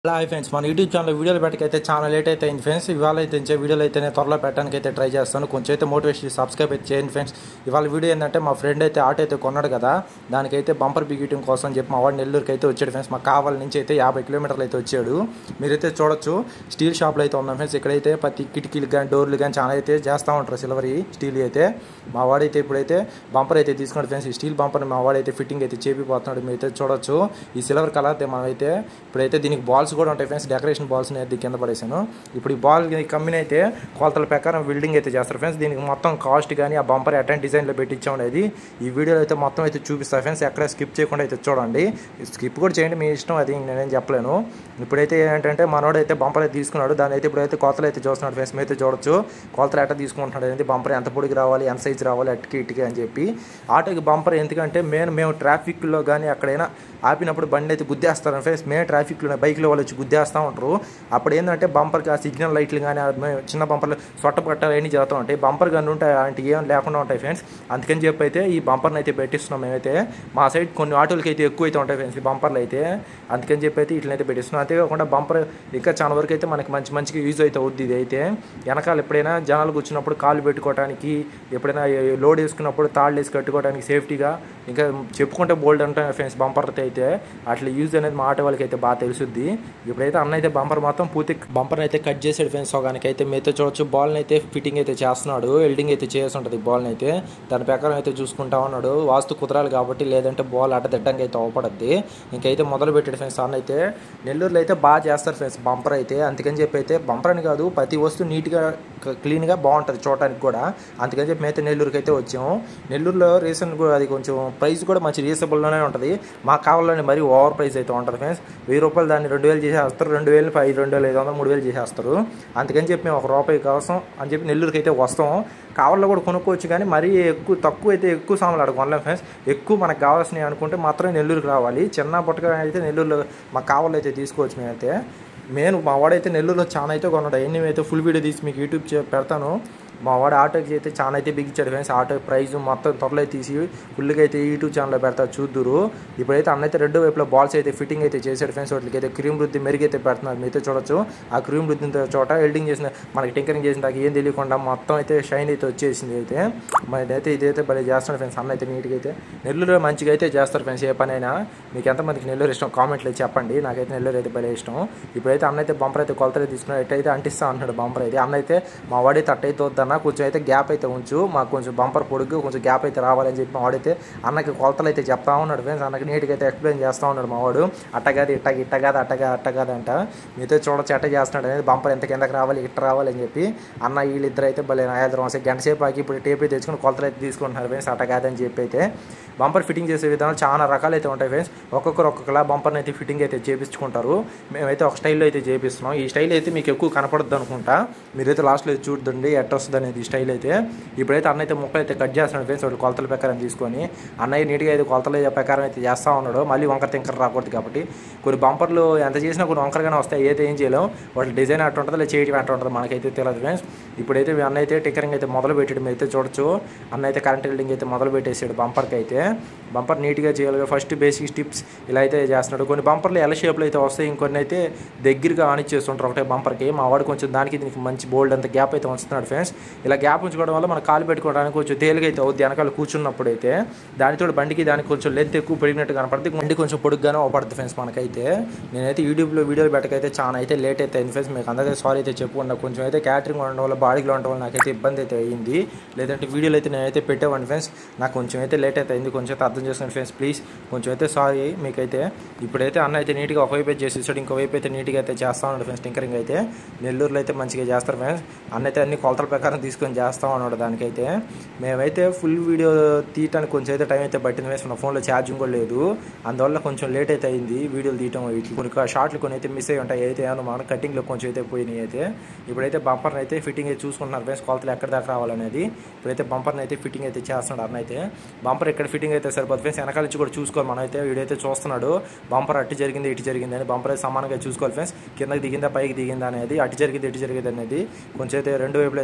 Hi friends, మన YouTube channel వీడియోలు పెట్టకైతే చాలా లేట్ అయితే అయింది ఫ్రెండ్స్. ఇవాళ అయితే వీడియోలు అయితే నేను త్వరలో పెట్టడానికి అయితే ట్రై చేస్తాను. కొంచెం అయితే మోటివేషన్ సబ్స్క్రైబ్ అయితే చేయండి ఫ్రెండ్స్. ఇవాళ వీడియో ఏంటంటే మా ఫ్రెండ్ అయితే ఆటో అయితే కొన్నాడు కదా, దానికైతే బంపర్ బిగిటింగ్ కోసం అని చెప్పి మా వాడు నెల్లూరుకి అయితే వచ్చాడు ఫ్రెండ్స్. మాకు కావాలి నుంచి అయితే 50 కిలోమీటర్లు అయితే వచ్చాడు. మీరైతే చూడొచ్చు స్టీల్ షాప్లో అయితే ఉన్నాం ఫ్రెండ్స్. ఇక్కడైతే ప్రతి కిటికీలు కానీ డోర్లు కానీ చాలా అయితే చేస్తూ ఉంటారు సిల్వరీ స్టీల్ అయితే. మా వాడైతే ఇప్పుడైతే బంపర్ అయితే తీసుకున్నాడు ఫ్రెండ్స్. ఈ స్టీల్ బంపర్ మా వాడైతే ఫిట్టింగ్ అయితే చేపిపోతున్నాడు. మీరైతే చూడొచ్చు ఈ సిల్వర్ కలర్ మనమైతే ఇప్పుడైతే దీనికి బాల్స్ కూడా ఉంటాయి ఫ్రెండ్స్. డెకరేషన్ బాల్స్ అయితే కింద పడేసాను. ఇప్పుడు ఈ బాల్ కమ్మిన అయితే కొలతల ప్రకారం బిల్డింగ్ అయితే చేస్తారు ఫ్రెండ్స్. దీనికి మొత్తం కాస్ట్ కానీ ఆ బంపర్ అటెంట్ డిజైన్లో పెట్టించాం అనేది ఈ వీడియోలో అయితే మొత్తం అయితే చూపిస్తారు ఫ్రెండ్స్. ఎక్కడ స్కిప్ చేయకుండా అయితే చూడండి. స్కిప్ కూడా చేయండి, మీ ఇష్టం, అది నేనేం చెప్పలేను. ఇప్పుడైతే ఏంటంటే మనోడు అయితే బంపర్ అయితే తీసుకున్నాడు. దాని అయితే ఇప్పుడైతే కొలతలు అయితే చూస్తున్నాడు ఫ్రెండ్స్. అయితే చూడొచ్చు కొలతలు ఎట్లా తీసుకుంటున్నాడు అనేది, బంపర్ ఎంత పొడికి రావాలి, ఎంత సైజు రావాలి, అటుకి ఇటుకి అని చెప్పి. ఆటోకి బంపర్ ఎందుకంటే మేము ట్రాఫిక్లో కానీ ఎక్కడైనా ఆపినప్పుడు బండి అయితే గుద్దేస్తాను ఫ్రెండ్స్. మేము ట్రాఫిక్లో బైక్లో వాళ్ళు వచ్చి గుద్దేస్తూ ఉంటారు. అప్పుడు ఏంటంటే బంపర్కి ఆ సిగ్నల్ లైట్లు కానీ చిన్న బంపర్లు సొట్ట పట్టాలు అన్నీ జరుగుతూ ఉంటాయి. బంపర్ కానీ ఉంటాయి, అలాంటి ఏం లేకుండా ఉంటాయి ఫ్రెండ్స్. అందుకని చెప్పి అయితే ఈ బంపర్ని అయితే పెట్టిస్తున్నాం మేమైతే. మా సైడ్ కొన్ని ఆటోలకి అయితే ఎక్కువ అయితే ఉంటాయి ఫ్రెండ్స్ ఈ బంపర్లు అయితే. అందుకని చెప్పి అయితే వీటిని అయితే పెట్టిస్తున్నాం. అంతేకాకుండా బంపర్ ఇంకా చాలా వరకు అయితే మనకి మంచిగా యూజ్ అయితే అవుద్ది. ఇది అయితే వెనకాల ఎప్పుడైనా జనాలు కూర్చున్నప్పుడు కాళ్ళు పెట్టుకోవడానికి, ఎప్పుడైనా లోడ్ వేసుకున్నప్పుడు తాళ్ళు వేసి కట్టుకోవడానికి సేఫ్టీగా ఇంకా చెప్పుకుంటే బోల్డ్ ఉంటాయి ఫ్రెండ్స్ బంపర్తో అయితే. అట్లా యూజ్ అనేది మా ఆటో వాళ్ళకి అయితే బాగా తెలుసుద్ది. ఇప్పుడైతే అన్న అయితే బంపర్ మొత్తం పూర్తి బంపర్ అయితే కట్ చేసాడు ఫ్రెండ్స్. సగానికి అయితే మీతో చూడొచ్చు. బాల్ని అయితే ఫిట్టింగ్ అయితే చేస్తున్నాడు, వెల్డింగ్ అయితే చేసి ఉంటుంది బాల్ని అయితే. దాని ప్రకారం అయితే చూసుకుంటా ఉన్నాడు. వాస్తు కుదరాలి కాబట్టి, లేదంటే బాల్ అడ్డదిడ్డంగా అయితే అవపడద్ది. ఇంకైతే మొదలు పెట్టాడు ఫ్రెండ్స్. అన్న అయితే నెల్లూరులో అయితే బాగా చేస్తారు ఫ్రెండ్స్ బంపర్ అయితే. అందుకని చెప్పి అయితే బంపర్ అని కాదు, ప్రతి వస్తువు నీట్గా క్లీన్గా బాగుంటుంది చూడటానికి కూడా. అందుకని చెప్పి అయితే నెల్లూరుకి అయితే వచ్చాము. నెల్లూరులో రీసెంట్ కూడా అది కొంచెం ప్రైస్ కూడా మంచి రీజనబుల్లోనే ఉంటుంది. మాకు కావాలని మరీ ఓవర్ ప్రైస్ అయితే ఉంటుంది ఫ్రెండ్స్. 1000 రూపాయలు దాన్ని 2000 చేసేస్తారు, 2000 2500 3000 చేసేస్తారు. అందుకని చెప్పి మేము ₹1 కోసం అని చెప్పి నెల్లూరుకి అయితే వస్తాం. కావాలో కూడా కొనుక్కోవచ్చు, కానీ మరీ తక్కువ అయితే ఎక్కువ సామాన్లు అక్కడ కొనలేం ఫ్రెండ్స్. ఎక్కువ మనకు కావాల్సినవి అనుకుంటే మాత్రమే నెల్లూరుకి రావాలి. చిన్న పుట్టగా అయితే నెల్లూరులో మాకు కావాలో అయితే తీసుకోవచ్చు. మేమైతే మా వాడైతే నెల్లూరులో చాలా అయితే కొన్నాడు. అవన్నీ అయితే ఫుల్ వీడియో తీసి మీకు యూట్యూబ్ పెడతాను. మా వాడు ఆటోకి అయితే చాలా అయితే బిగించాడు ఫ్రెండ్స్. ఆటో ప్రైస్ మొత్తం త్వరలో తీసి ఫుల్గా అయితే యూట్యూబ్ ఛానల్లో పెడతారు, చూద్దురు. ఇప్పుడైతే అన్నైతే రెండు వైపులో బాల్స్ అయితే ఫిట్టింగ్ అయితే చేశాడు ఫ్రెండ్స్. వాటికి అయితే క్రీమ్ వృద్ధి మెరుగు అయితే పెడుతున్నారు. మీతో చూడొచ్చు. ఆ క్రీమ్ వృద్ధి చోట వెల్డింగ్ చేసిన మనకి టింకరింగ్ చేసిన దాకా ఏం తెలియకుండా మొత్తం అయితే షైన్ అయితే వచ్చేసింది. అయితే మనైతే ఇదైతే భలే చేస్తున్నాడు ఫ్రెండ్స్. అన్న అయితే నీట్గా అయితే నెల్లూరులో మంచిగా అయితే చేస్తారు ఫ్రెండ్స్. ఏ పనైనా మీకు ఎంతమందికి నెల్లూరు ఇష్టం కామెంట్లో చెప్పండి. నాకైతే నెల్లూరు అయితే భలే ఇష్టం. ఇప్పుడైతే అన్న అయితే బంపర్ అయితే కొలతలు తీసుకున్నాడు. ఎట్టయితే అంటిస్తా అంటున్నాడు బంపర్ అయితే. అన్న అయితే మా వాడైతే అట్టయితే వద్దన్న కొంచెం అయితే గ్యాప్ అయితే ఉంచు, మాకు కొంచెం బంపర్ పొడుగు కొంచెం గ్యాప్ అయితే రావాలని చెప్పి మా వాడైతే అన్నకి కొలతలు అయితే చెప్తా ఉన్నాడు ఫ్రెండ్స్. అన్నకి నీట్గా అయితే ఎక్స్ప్లెయిన్ చేస్తూ ఉన్నాడు మా వాడు. అట్టగాది ఇట్టగాది అట్టగాది అంట. మీతో చూడొచ్చు ఎట్ట చేస్తున్నాడు అనేది. బంపర్ ఎంత కిందకి రావాలి, ఇట్ట రావాలి అని చెప్పి అన్న వీళ్ళిద్దరు అయితే భలే నాయాదరం గంట సేపు ఆగి ఇప్పుడు టేప్ అయితే తెచ్చుకుని కొలతలు అయితే తీసుకుంటున్నారు ఫ్రెండ్స్. అట్టగాది అని చెప్పి అయితే బంపర్ ఫిట్టింగ్ చేసే విధానం చాలా రకాలు అయితే ఉంటాయి ఫ్రెండ్స్. ఒక్కొక్కలా బంపర్ని అయితే ఫిట్టింగ్ అయితే చేపించుకుంటారు. మేమైతే ఒక స్టైల్లో అయితే చేపిస్తున్నాం. ఈ స్టైల్ అయితే మీకు ఎక్కువ కనపడద్దు అనుకుంటా. మీరైతే లాస్ట్లో చూడండి ఎట్ట వస్తుంది అనేది స్టైల్ అయితే. ఇప్పుడైతే అన్న అయితే ముక్కలు అయితే కట్ చేస్తున్నాడు ఫ్రెండ్స్. వాడు కొలతల ప్రకారం తీసుకొని అన్నయ్య నీట్గా అయితే కొలతల ప్రకారం అయితే చేస్తూ ఉన్నాడు. మళ్ళీ వంకర తింకర రాకూడదు కాబట్టి కొన్ని బంపర్లు ఎంత చేసినా కొన్ని వంకరగానే వస్తాయి. అయితే ఏం చేయలేం, వాటి డిజైన్ అట్టు ఉంటుంది, లేదా చేయడం అట్టు ఉంటుంది, మనకైతే తెలియదు ఫ్రెండ్స్. ఇప్పుడైతే అన్న అయితే టిక్కరింగ్ అయితే మొదలు పెట్టాడు. మీరు అయితే చూడొచ్చు. అన్న అయితే కరెంట్ వెల్డింగ్ అయితే మొదలు పెట్టేసాడు బంపర్కి అయితే. బంపర్ నీట్గా చేయాలి, ఫస్ట్ బేసిక్ స్టిప్స్ ఇలా అయితే చేస్తున్నాడు. కొన్ని బంపర్లు ఎల్ షేప్లో అయితే వస్తాయి, ఇంకొన్ని అయితే దగ్గరగా ఆనిచ్చేస్తుంటారు ఒకటే బంపర్కి. మా వాడు కొంచెం దీనికి మంచి బోల్డ్ అంత గ్యాప్ అయితే ఉంచుతున్నాడు ఫ్రెండ్స్. ఇలా గ్యాప్ ఉంచుకోవడం వల్ల మన కాలు పెట్టుకోవడానికి కొంచెం తేలిగా అయితే అవుద్ది వెనకాల కూర్చున్నప్పుడు అయితే. దానితో బండికి దానికి కొంచెం లెంత్ ఎక్కువ పెరిగినట్టు కనపడుతుంది, బండి కొంచెం పొడుగ్గానే అవపడుతుంది ఫ్రెండ్స్ మనకైతే. నేనైతే యూట్యూబ్లో వీడియోలు పెట్టకైతే చాలా అయితే లేట్ అయితే అయింది ఫ్రెండ్స్. మీకు అందరికీ సారీ అయితే చెప్పుకున్నా. కొంచెం అయితే క్యాటరింగ్ ఉండడం వల్ల బాడీలో ఉండడం వల్ల నాకైతే ఇబ్బంది అయితే అయింది. లేదంటే వీడియోలు అయితే నేనైతే పెట్టేవాడిని ఫ్రెండ్స్. నాకు కొంచెం అయితే లేట్ అయితే అయింది, కొంచెం అయితే అర్థం చేసుకోండి ఫ్రెండ్స్ ప్లీజ్. కొంచెం అయితే సారీ మీకైతే. ఇప్పుడైతే అన్న అయితే నీట్గా ఒకవైపు అయితే చేసేసాడు, ఇంకోవైపు అయితే నీట్గా అయితే చేస్తూ ఉన్నాడు ఫ్రెండ్స్. టింకరింగ్ అయితే నెల్లూరులో అయితే మంచిగా చేస్తారు ఫ్రెండ్స్. అన్న అయితే అన్ని కొలతల ప్రకారం తీసుకొని చేస్తూ ఉన్నాడు. దానికైతే మేమైతే ఫుల్ వీడియో తీయటానికి కొంచెం అయితే టైం అయితే పట్టింది ఫ్రెండ్స్. నా ఫోన్లో ఛార్జింగ్ కూడా లేదు, అందువల్ల కొంచెం లేట్ అయితే అయింది వీడియోలు తీయటం. వీటికి కొన్ని షార్ట్లు కొన్ని అయితే మిస్ అయ్యి ఉంటాయి. అయితే మన కటింగ్లో కొంచెం అయితే పోయినాయి అయితే. ఇప్పుడైతే బంపర్ని అయితే ఫిట్టింగ్ అయితే చూసుకుంటున్నారు ఫ్రెండ్స్, కొలతలు ఎక్కడ దాకా రావాలనేది. ఇప్పుడైతే బంపర్ని అయితే ఫిట్టింగ్ అయితే చేస్తున్నాడు అన్న అయితే. బంపర్ ఇక్కడ ఫిట్టింగ్ అయితే సరిపోతుంది ఫ్రెండ్స్. వెనకాల నుంచి కూడా చూసుకోవాలి మనం అయితే. వీడైతే చూస్తున్నాడు బంపర్ అటు జరిగింది ఇటు జరిగింది అని. బంపర్ అయితే సమానంగా చూసుకోవాలి ఫ్రెండ్స్. కిందకి దిగిందా పైకి దిగిందా అనేది, అటు జరిగింది ఇటు జరిగింది అనేది కొంచెం అయితే రెండు వైపులు అయితే జాగ్రత్తగా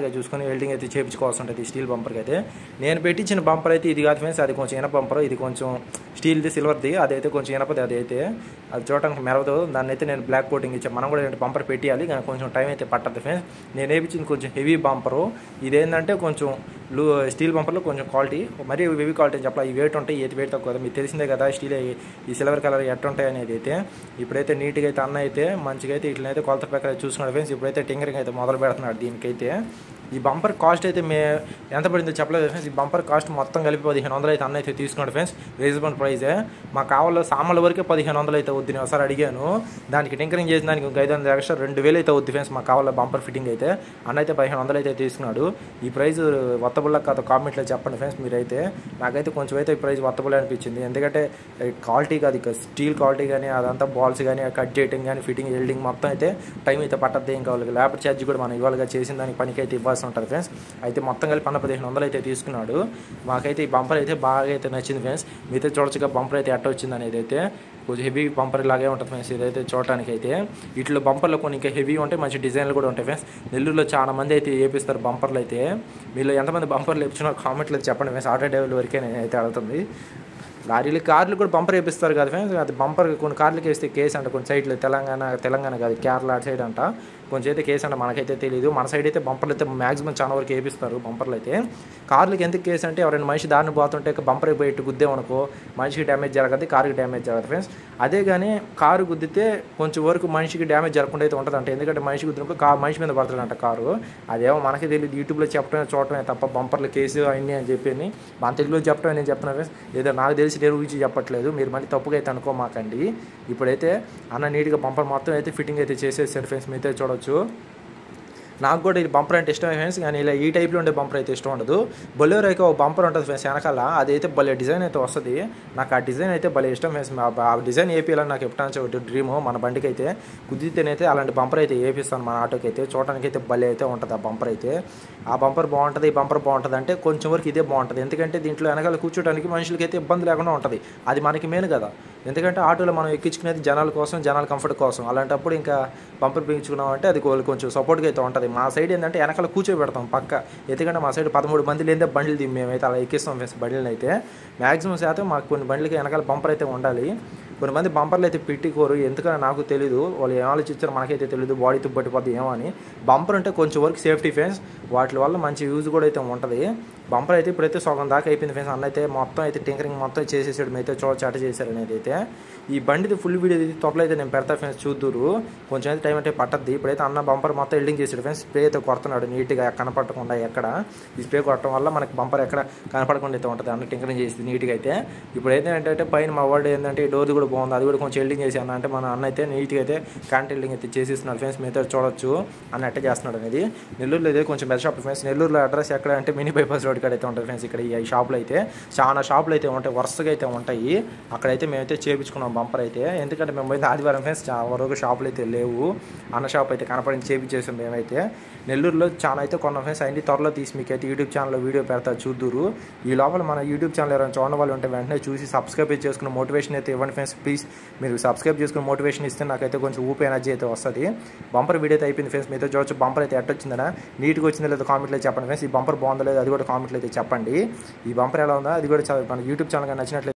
జాగ్రత్తగా చూసుకొని వెల్డింగ్ అయితే చేయించుకోవాల్సి ఉంటుంది స్టీల్ బంపర్కి అయితే. నేను పెట్టించిన బంపర్ అయితే ఇది కాదు ఫ్రెండ్స్, అది కొంచెం ఇనప బంపర్, ఇది కొంచెం స్టీల్ది సిల్వర్ది, అదైతే కొంచెం ఇనపది, అదైతే అది చూడడానికి మెరవదు. దాన్ని అయితే నేను బ్లాక్ కోటింగ్ ఇచ్చాను. మనం కూడా బంపర్ పెట్టాలి కానీ కొంచెం టైం అయితే పట్టదు ఫ్రెండ్స్. నేను వేయించింది కొంచెం హెవీ బంపరు, ఇదేంటంటే కొంచెం స్టీల్ బంపర్లో కొంచెం క్వాలిటీ, మరీ హెవీ క్వాలిటీ అని చెప్పాలి. ఈ వెయిట్ ఉంటాయి, ఏది వెయిట్ తక్కువ కదా, మీకు తెలిసిందే కదా స్టీల్ ఈ సిల్వర్ కలర్ ఎట్టుంటాయి అనేది అయితే. ఇప్పుడైతే నీట్గా అయితే అన్న అయితే మంచిగా అయితే ఇట్లనైతే కొలత ప్రకారం చూసుకున్నాడు ఫ్రెండ్స్. ఇప్పుడైతే టింకరింగ్ అయితే మొదలు పెడుతున్నాడు దీనికైతే. ఈ బంపర్ కాస్ట్ అయితే ఎంత పడిందో చెప్పలేదు ఫ్రెండ్స్. ఈ బంపర్ కాస్ట్ మొత్తం కలిపి 1500 అయితే అన్న అయితే తీసుకున్నాడు ఫ్రెండ్స్. రీజనబుల్ ప్రైజే. మా కావాలో సామాన్ల వరకే 1500 అయితే అవుద్ది. నేను ఒకసారి అడిగాను, దానికి టింకరింగ్ చేసిన దానికి 500 ఎక్స్ట్రా 2000 అయితే అవుద్ది ఫ్రెండ్స్. మా కావాలో బంపర్ ఫిట్టింగ్ అయితే అన్న అయితే 1500 అయితే తీసుకున్నాడు. ఈ ప్రైస్ వర్తబుల్లా కాదు కామెంట్లో చెప్పండి ఫ్రెండ్స్ మీరైతే. నాకైతే కొంచెం అయితే ఈ ప్రైస్ వర్తబుల్ అనిపించింది. ఎందుకంటే క్వాలిటీ కాదు, ఇక స్టీల్ క్వాలిటీ కానీ అదంతా బాల్స్ కానీ కట్ చేయడం కానీ ఫిట్టింగ్ వెల్డింగ్ మొత్తం అయితే టైం అయితే పట్టద్దు. ఇంకా వాళ్ళకి లేబర్ ఛార్జ్ కూడా మనం ఇవాళగా చేసిన దానికి పనికి అయితే ఇవ్వాల్సి ఉంటుంది ఫ్రెండ్స్. అయితే మొత్తం కలిపి 1500 అయితే తీసుకున్నాడు. మాకైతే ఈ బంపర్ అయితే బాగా అయితే నచ్చింది ఫ్రెండ్స్. మీతో చూడొచ్చుగా బంపర్ అయితే ఎట్ట వచ్చింది అనేది అయితే. కొంచెం హెవీ బంపర్ లాగే ఉంటుంది ఫ్రెండ్స్ ఇదైతే చూడటానికి అయితే. వీటిలో బంపర్లో కొన్ని ఇంకా హెవీ ఉంటాయి, మంచి డిజైన్లు కూడా ఉంటాయి ఫ్రెండ్స్. నెల్లూరులో చాలా మంది అయితే వేపిస్తారు బంపర్లు అయితే. మీలో ఎంతమంది బంపర్లు వేపించినారో కామెంట్లో చెప్పండి ఫ్రెండ్స్. ఆటో డ్రైవర్ల వరకే నేనైతే అడుగుతుంది. లారీలు కార్లు కూడా బంపర్ వేపిస్తారు కదా ఫ్రెండ్స్. అది బంపర్ కొన్ని కార్లకి వేస్తే కేసు అంట, కొన్ని సైడ్లు తెలంగాణ కాదు కేరళ అటు సైడ్ అంట కొంచెం అయితే కేసు అంట, మనకైతే తెలియదు. మన సైడ్ అయితే బంపర్లు అయితే మ్యాక్సిమం చాలా వరకు వేపిస్తారు బంపర్లు అయితే. కార్లకి ఎందుకు కేసు అంటే ఎవరైనా మనిషి దారిని పోతుంటే బంపర్ పోయి గుద్దేమనుకో మనిషికి డ్యామేజ్ జరగదు, కారుకి డ్యామేజ్ జరగదు ఫ్రెండ్స్. అదే కానీ కారు గుద్దితే కొంచెం వరకు మనిషికి డ్యామేజ్ జరగకుండా అయితే ఉంటుందంట. ఎందుకంటే మనిషి గుద్దినప్పుడు మనిషి మీద పడుతుందంట కారు. అదేమో మనకి తెలియదు, యూట్యూబ్లో చెప్పడమే చూడటమే తప్ప బంపర్లు కేసు అన్నీ అని చెప్పి మన తెలుగులో చెప్పడం నేను చెప్తున్నా ఫ్రెండ్స్. ఏదో నాకు తెలిసి నేను ఊహించి చెప్పట్లేదు, మీరు మళ్ళీ తప్పుగా అయితే అనుకోమాకండి. ఇప్పుడైతే అన్న నీట్గా బంపర్ మొత్తం అయితే ఫిట్టింగ్ అయితే చేసేసాడు ఫ్రెండ్స్. మీతో చూడవచ్చు. నాకు కూడా ఇది బంపర్ అంటే ఇష్టమే ఫ్రెండ్స్, కానీ ఇలా ఈ టైప్లో ఉండే బంపర్ అయితే ఇష్టం ఉండదు. బొలెరోకి ఒక బంపర్ ఉంటుంది ఫ్రెండ్స్ వెనకాల, అదైతే భలే డిజైన్ అయితే వస్తుంది. నాకు ఆ డిజైన్ అయితే భలే ఇష్టం ఫ్రెండ్స్. ఆ డిజైన్ వేపియాలని నాకు ఎప్పుడైనా ఒకటి డ్రీము. మన బండికి అయితే కుదిరితేనైతే అలాంటి బంపర్ అయితే వేపిస్తాను మన ఆటోకి అయితే. చూడడానికి అయితే భలే అయితే ఉంటుంది ఆ బంపర్ అయితే. ఆ బంపర్ బాగుంటుంది, ఈ బంపర్ బాగుంటుంది అంటే కొంచెం వరకు ఇదే బాగుంటుంది. ఎందుకంటే దీంట్లో వెనకాల కూర్చోడానికి మనుషులకి అయితే ఇబ్బంది లేకుండా ఉంటుంది. అది మనకి మెయిన్ కదా. ఎందుకంటే ఆటోలో మనం ఎక్కించుకునేది జనాల కోసం, జనాల కంఫర్ట్ కోసం. అలాంటప్పుడు ఇంకా బంపర్ బిగించుకున్నాం అంటే అది కొంచెం సపోర్ట్గా అయితే ఉంటుంది. మా సైడ్ ఏంటంటే వెనకాల కూర్చోబెడతాం పక్క. ఎందుకంటే మా సైడ్ 13 మంది లేదే బండ్లు మేమైతే అలా ఎక్కిస్తాం ఫ్రెండ్స్ బండ్లను అయితే. మ్యాక్సిమం శాతం మాకు కొన్ని బండ్లకి వెనకాల బంపర్ అయితే ఉండాలి. కొంతమంది బంపర్లు అయితే పెట్టుకోరు, ఎందుకని నాకు తెలీదు. వాళ్ళు ఏం ఆలోచించారో మనకైతే తెలియదు. బాడీ తుబ్బట్టిపోద్ది ఏమో అని. బంపర్ అంటే కొంచెం వరకు సేఫ్టీ ఫ్రెండ్స్, వాటి వల్ల మంచి యూజ్ కూడా అయితే ఉంటుంది. బంపర్ అయితే ఇప్పుడైతే సగం దాకా అయిపోయింది ఫ్రెండ్స్. అన్న అయితే మొత్తం అయితే టింకరింగ్ మొత్తం చేసేసాడు. అయితే చాట చేశారు అనేది అయితే. ఈ బండిది ఫుల్ వీడియో త్వరలో అయితే నేను పెడతా ఫ్రెండ్స్, చూద్దురు. కొంచెం అయితే టైం అంటే పట్టద్ది. ఇప్పుడైతే అన్న బంపర్ మొత్తం వెల్డింగ్ చేసాడు ఫ్రెండ్స్. స్ప్రే అయితే కొడుతున్నాడు నీట్గా కనపడకుండా ఎక్కడ. ఈ స్ప్రే కొట్టడం వల్ల మనకి బంపర్ ఎక్కడ కనపడకుండా అయితే ఉంటుంది. అన్న టింకరింగ్ చేసి నీట్గా అయితే. ఇప్పుడైతే ఏంటంటే పైన మా వాడు ఏంటంటే డోర్ది కూడా బాగుంది, అది కూడా కొంచెం వెల్డింగ్ చేసి అంటే మన అన్న అయితే నీట్గా అయితే క్యాంట్ వెల్డింగ్ అయితే చేసేస్తున్నాడు ఫ్రెండ్స్. మీతో చూడొచ్చు అన్న అట్టే చేస్తున్నాడు అనేది. నెల్లూరులో అయితే కొంచెం బెస్ట్ షాప్ ఫ్రెండ్స్. నెల్లూరులో అడ్రస్ ఎక్కడ అంటే మినీ బైపాస్ రోడ్ కాడ అయితే ఉంటుంది ఫ్రెండ్స్. ఇక్కడ ఈ షాపులు అయితే చాలా షాపులు అయితే ఉంటాయి, వరుసగా అయితే ఉంటాయి. అక్కడైతే మేమైతే చేయించుకున్నాం బంపర్ అయితే. ఎందుకంటే మేము అయితే ఆదివారం ఫ్రెండ్స్ చాలా వరకు షాపులు అయితే లేవు. అన్న షాప్ అయితే కనపడింది, చేయించేసాం మేమైతే. నెల్లూరులో చాలా అయితే కొన్న ఫ్రెండ్స్. అన్ని త్వరలో తీసి మీకు అయితే యూట్యూబ్ ఛానల్లో వీడియో పెడతా చూద్దురు. ఈ లోపల మన యూట్యూబ్ ఛానల్ ఎవరైనా చూడని వాళ్ళు ఉంటే వెంటనే చూసి సబ్స్క్రైబ్ చేసుకున్న మోటివేషన్ అయితే ఇవ్వండి ఫ్రెండ్స్ ప్లీజ్. మీరు సబ్స్క్రైబ్ చేసుకుని మోటివేషన్ ఇస్తే నాకైతే కొంచెం ఊపి ఎనర్జీ అయితే వస్తుంది. బంపర్ వీడియో అయితే అయిపోయింది ఫ్రెండ్స్. మీతో చూడొచ్చు బంపర్ అయితే ఎట్టొచ్చిందా, నీట్గా వచ్చిందో లేదో కామెంట్లో చెప్పండి ఫ్రెండ్స్. ఈ బంపర్ బాగుందో లేదో అది కూడా కామెంట్లో అయితే చెప్పండి. ఈ బంపర్ ఎలా ఉందో అది కూడా మన యూట్యూబ్ ఛానల్ నచ్చినట్లయితే